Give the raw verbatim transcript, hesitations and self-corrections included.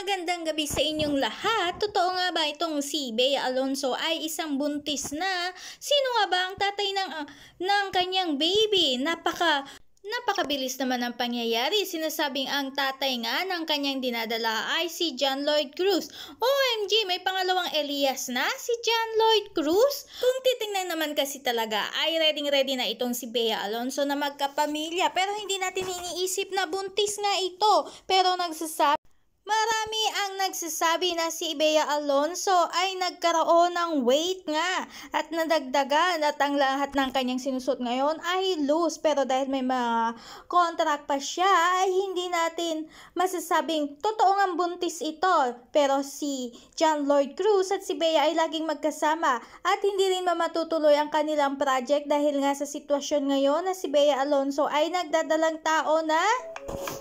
Magandang gabi sa inyong lahat. Totoo nga ba itong si Bea Alonzo ay isang buntis na? Sino nga ba ang tatay ng, ah, ng kanyang baby? Napaka Napakabilis naman ang pangyayari. Sinasabing ang tatay nga ng kanyang dinadala ay si John Lloyd Cruz. O M G, may pangalawang Elias na si John Lloyd Cruz? Kung titingnan naman kasi talaga ay ready ready na itong si Bea Alonzo na magkapamilya. Pero hindi natin iniisip na buntis nga ito. Pero nagsasabi Marami ang nagsasabi na si Bea Alonzo ay nagkaroon ng weight nga at nadagdagan at ang lahat ng kanyang sinusot ngayon ay loose. Pero dahil may mga contract pa siya ay hindi natin masasabing totoo ang buntis ito. Pero si John Lloyd Cruz at si Bea ay laging magkasama at hindi rin mamatutuloy ang kanilang project dahil nga sa sitwasyon ngayon na si Bea Alonzo ay nagdadalang tao na